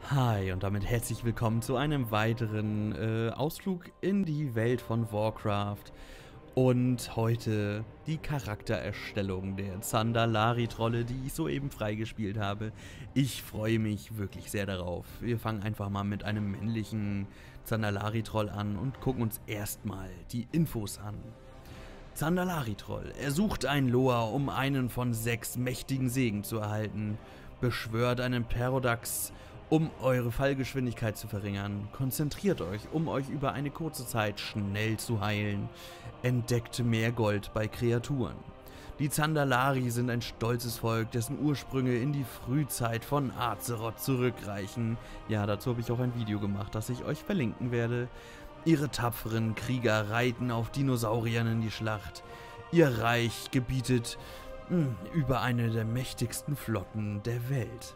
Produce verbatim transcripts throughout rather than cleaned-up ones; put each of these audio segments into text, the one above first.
Hi und damit herzlich willkommen zu einem weiteren äh, Ausflug in die Welt von Warcraft. Und heute die Charaktererstellung der Zandalari-Trolle, die ich soeben freigespielt habe. Ich freue mich wirklich sehr darauf. Wir fangen einfach mal mit einem männlichen Zandalari-Troll an und gucken uns erstmal die Infos an. Zandalari-Troll. Er sucht einen Loa, um einen von sechs mächtigen Segen zu erhalten. Beschwört einen Perodax, um eure Fallgeschwindigkeit zu verringern. Konzentriert euch, um euch über eine kurze Zeit schnell zu heilen. Entdeckt mehr Gold bei Kreaturen. Die Zandalari sind ein stolzes Volk, dessen Ursprünge in die Frühzeit von Azeroth zurückreichen. Ja, dazu habe ich auch ein Video gemacht, das ich euch verlinken werde. Ihre tapferen Krieger reiten auf Dinosauriern in die Schlacht. Ihr Reich gebietet mh, über eine der mächtigsten Flotten der Welt.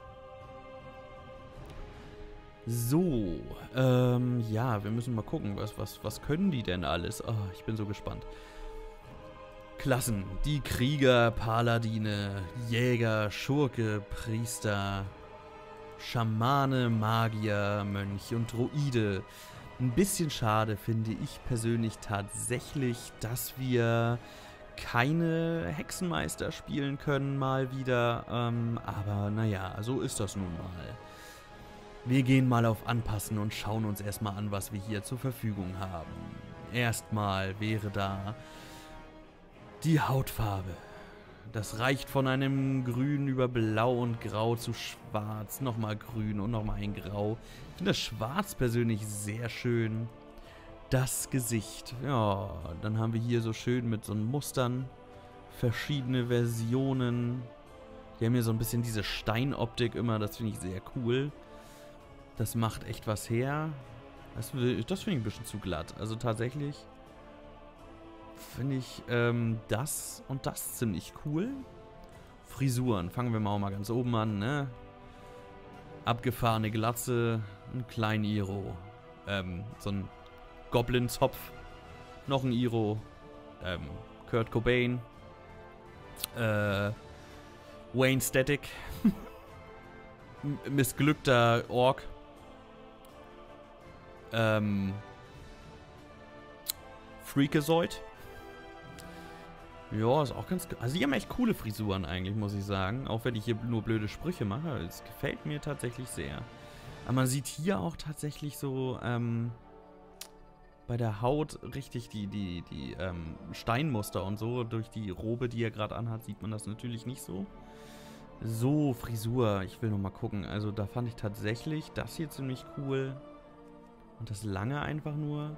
So, ähm, ja, wir müssen mal gucken, was, was, was können die denn alles? Oh, ich bin so gespannt. Klassen, die Krieger, Paladine, Jäger, Schurke, Priester, Schamane, Magier, Mönch und Druide. Ein bisschen schade finde ich persönlich tatsächlich, dass wir keine Hexenmeister spielen können mal wieder, ähm, aber naja, so ist das nun mal. Wir gehen mal auf Anpassen und schauen uns erstmal an, was wir hier zur Verfügung haben. Erstmal wäre da die Hautfarbe. Das reicht von einem Grün über Blau und Grau zu Schwarz, nochmal Grün und nochmal ein Grau. Ich finde das Schwarz persönlich sehr schön. Das Gesicht, ja, dann haben wir hier so schön mit so Mustern verschiedene Versionen. Die haben hier so ein bisschen diese Steinoptik immer, das finde ich sehr cool. Das macht echt was her. Das, das finde ich ein bisschen zu glatt. Also tatsächlich finde ich ähm, das und das ziemlich cool. Frisuren, fangen wir mal, mal ganz oben an, ne? Abgefahrene Glatze, ein kleinen Iro. Ähm, so ein Goblin-Zopf. Noch ein Iro. Ähm, Kurt Cobain. Äh, Wayne Static. Missglückter Ork. Ähm, Freakazoid. Ja, ist auch ganz... Also die haben echt coole Frisuren eigentlich, muss ich sagen. Auch wenn ich hier nur blöde Sprüche mache. Es gefällt mir tatsächlich sehr. Aber man sieht hier auch tatsächlich so, ähm, bei der Haut richtig die, die, die, ähm, Steinmuster und so. Durch die Robe, die er gerade anhat, sieht man das natürlich nicht so. So, Frisur. Ich will noch mal gucken. Also da fand ich tatsächlich das hier ziemlich cool. Und das Lange einfach nur.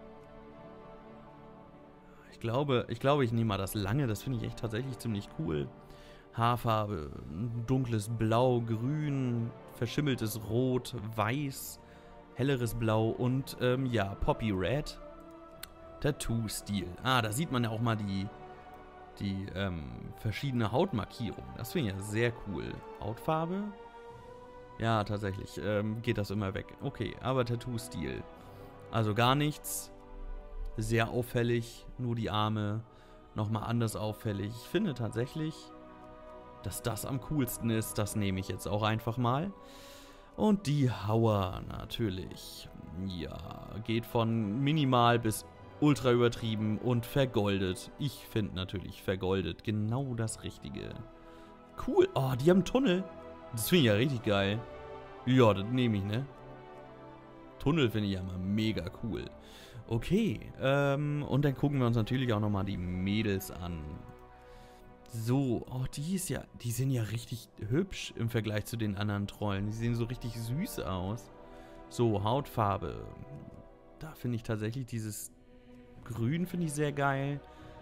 Ich glaube, ich glaube, ich nehme mal das Lange. Das finde ich echt tatsächlich ziemlich cool. Haarfarbe, dunkles Blau, Grün, verschimmeltes Rot, Weiß, helleres Blau und, ähm, ja, Poppy Red. Tattoo-Stil. Ah, da sieht man ja auch mal die, die, ähm, verschiedene Hautmarkierungen. Das finde ich ja sehr cool. Hautfarbe? Ja, tatsächlich, ähm, geht das immer weg. Okay, aber Tattoo-Stil. Also gar nichts. Sehr auffällig. Nur die Arme. Nochmal anders auffällig. Ich finde tatsächlich, dass das am coolsten ist. Das nehme ich jetzt auch einfach mal. Und die Hauer natürlich. Ja, geht von minimal bis ultra übertrieben und vergoldet. Ich finde natürlich vergoldet genau das Richtige. Cool. Oh, die haben einen Tunnel. Das finde ich ja richtig geil. Ja, das nehme ich, ne? Tunnel finde ich ja mal mega cool. Okay, ähm, und dann gucken wir uns natürlich auch nochmal die Mädels an. So, oh, die ist ja, die sehen ja richtig hübsch im Vergleich zu den anderen Trollen. Die sehen so richtig süß aus. So, Hautfarbe. Da finde ich tatsächlich dieses Grün finde ich sehr geil.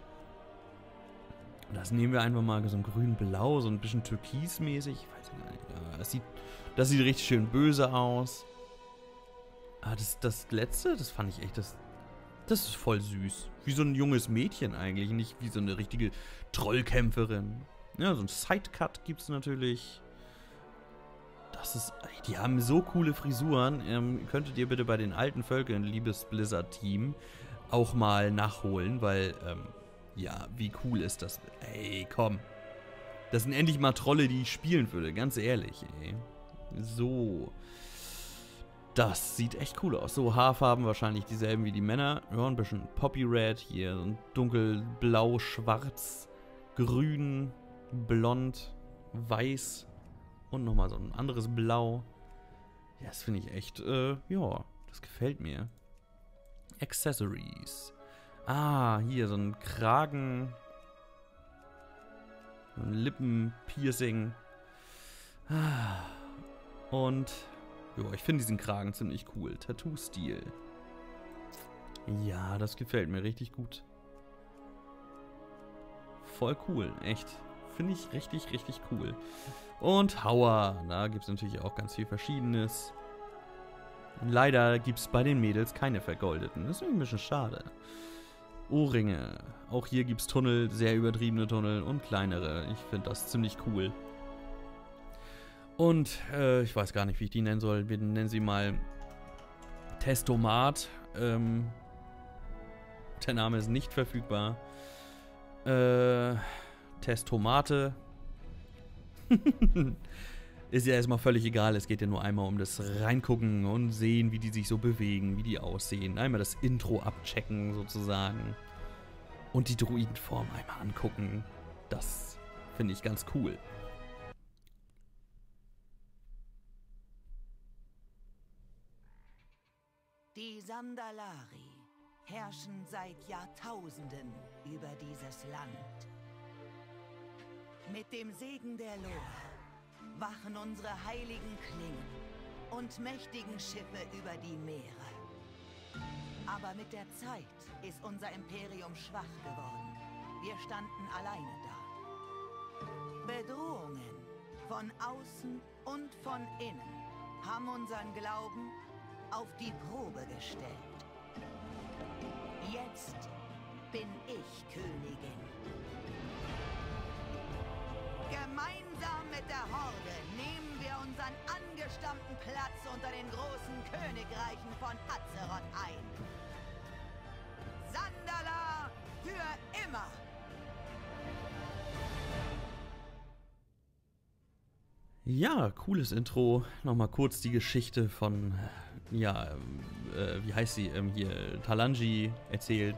Das nehmen wir einfach mal so ein grün-blau, so ein bisschen türkismäßig. Ich weiß gar nicht. Ja, das sieht, das sieht richtig schön böse aus. Ah, das, das letzte, das fand ich echt, das, das ist voll süß. Wie so ein junges Mädchen eigentlich, nicht wie so eine richtige Trollkämpferin. Ja, so ein Sidecut gibt es natürlich. Das ist, die haben so coole Frisuren. Ähm, könntet ihr bitte bei den alten Völkern, liebes Blizzard-Team, auch mal nachholen, weil, ähm, ja, wie cool ist das? Ey, komm. Das sind endlich mal Trolle, die ich spielen würde, ganz ehrlich, ey. So. Das sieht echt cool aus. So, Haarfarben wahrscheinlich dieselben wie die Männer. Ja, ein bisschen Poppy Red. Hier so ein dunkelblau, schwarz, grün, blond, weiß und nochmal so ein anderes Blau. Ja, das finde ich echt, äh, ja, das gefällt mir. Accessories. Ah, hier so ein Kragen. Ein Lippenpiercing. Ah. Und, ja, ich finde diesen Kragen ziemlich cool. Tattoo-Stil. Ja, das gefällt mir richtig gut. Voll cool, echt. Finde ich richtig, richtig cool. Und Hauer, da gibt es natürlich auch ganz viel Verschiedenes. Leider gibt es bei den Mädels keine vergoldeten. Das ist ein bisschen schade. Ohrringe. Auch hier gibt es Tunnel, sehr übertriebene Tunnel und kleinere. Ich finde das ziemlich cool. Und äh, ich weiß gar nicht, wie ich die nennen soll. Wir nennen sie mal Testomat. Ähm, der Name ist nicht verfügbar. Äh, Testomate. Ist ja erstmal völlig egal. Es geht ja nur einmal um das Reingucken und sehen, wie die sich so bewegen, wie die aussehen. Einmal das Intro abchecken sozusagen. Und die Druidenform einmal angucken. Das finde ich ganz cool. Die Sandalari herrschen seit Jahrtausenden über dieses Land. Mit dem Segen der Lore wachen unsere heiligen Klingen und mächtigen Schiffe über die Meere. Aber mit der Zeit ist unser Imperium schwach geworden. Wir standen alleine da. Bedrohungen von außen und von innen haben unseren Glauben auf die Probe gestellt. Jetzt bin ich Königin. Gemeinsam mit der Horde nehmen wir unseren angestammten Platz unter den großen Königreichen von Azeroth ein. Sandala für immer! Ja, cooles Intro. Nochmal kurz die Geschichte von, ja, äh, wie heißt sie, ähm, hier, Talanji erzählt.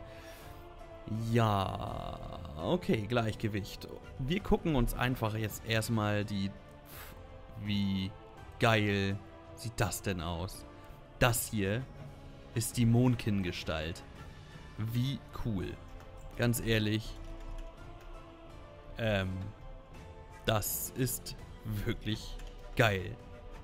Ja, okay, Gleichgewicht. Wir gucken uns einfach jetzt erstmal die... Wie geil sieht das denn aus? Das hier ist die Mondkin-Gestalt. Wie cool. Ganz ehrlich. Ähm, das ist wirklich geil.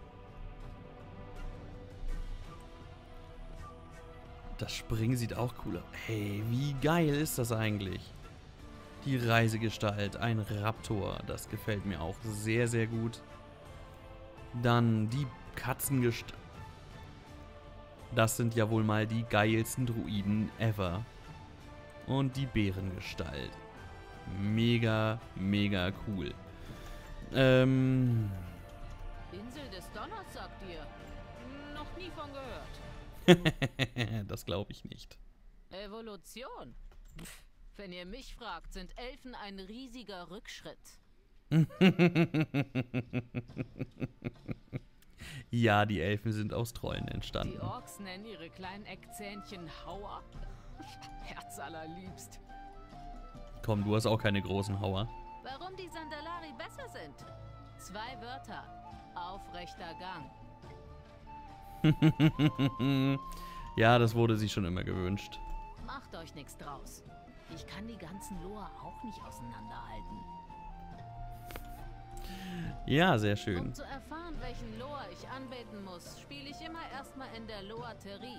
Das Springen sieht auch cool aus. Hey, wie geil ist das eigentlich? Die Reisegestalt, ein Raptor, das gefällt mir auch sehr, sehr gut. Dann die Katzengestalt. Das sind ja wohl mal die geilsten Druiden ever. Und die Bärengestalt. Mega, mega cool. Ähm... Insel des Donners, sagt ihr? Noch nie von gehört. Das glaube ich nicht. Evolution? Pff, wenn ihr mich fragt, sind Elfen ein riesiger Rückschritt. Ja, die Elfen sind aus Trollen entstanden. Die Orks nennen ihre kleinen Eckzähnchen Hauer. Herz allerliebst. Komm, du hast auch keine großen Hauer. Warum die Sandalari besser sind? Zwei Wörter. Aufrechter Gang. Ja, das wurde sich schon immer gewünscht. Macht euch nichts draus. Ich kann die ganzen Lore auch nicht auseinanderhalten. Ja, sehr schön. Um zu erfahren, welchen Lore ich anbeten muss, spiele ich immer erstmal in der Loaterie.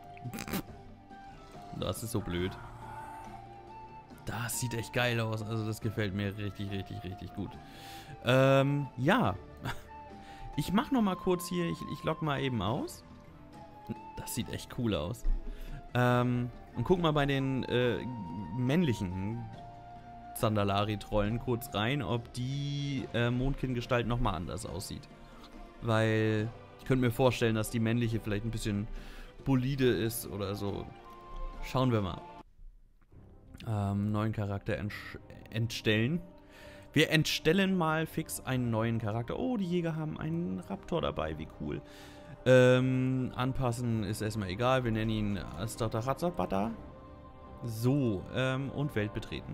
Das ist so blöd. Das sieht echt geil aus. Also das gefällt mir richtig, richtig, richtig gut. Ähm, ja. Ich mach noch mal kurz hier, ich, ich log mal eben aus. Das sieht echt cool aus. Ähm, und guck mal bei den äh, männlichen Sandalari-Trollen kurz rein, ob die äh, Mondkin-Gestalt nochmal anders aussieht. Weil ich könnte mir vorstellen, dass die männliche vielleicht ein bisschen bolide ist oder so. Schauen wir mal. Ähm, neuen Charakter entstellen. Wir entstellen mal fix einen neuen Charakter. Oh, die Jäger haben einen Raptor dabei, wie cool. Ähm, anpassen ist erstmal egal. Wir nennen ihn Astatarazabata. So, ähm, und Welt betreten.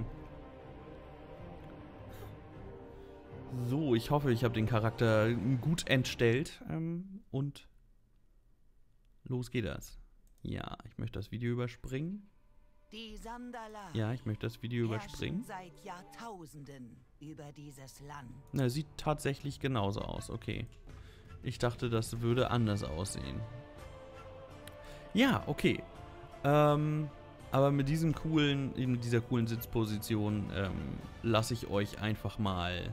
So, ich hoffe, ich habe den Charakter gut entstellt. Ähm, und los geht das. Ja, ich möchte das Video überspringen. Die Sandalari Ja, ich möchte das Video überspringen. herrschen seit Jahrtausenden über dieses Land. Na, sieht tatsächlich genauso aus, okay. Ich dachte, das würde anders aussehen. Ja, okay. Ähm, aber mit diesem coolen, mit dieser coolen Sitzposition ähm, lasse ich euch einfach mal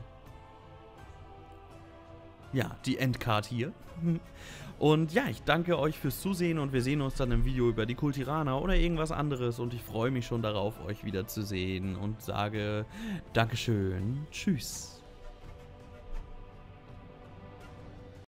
ja, die Endcard hier. Und ja, ich danke euch fürs Zusehen und wir sehen uns dann im Video über die Kultiraner oder irgendwas anderes und ich freue mich schon darauf, euch wiederzusehen und sage Dankeschön, tschüss.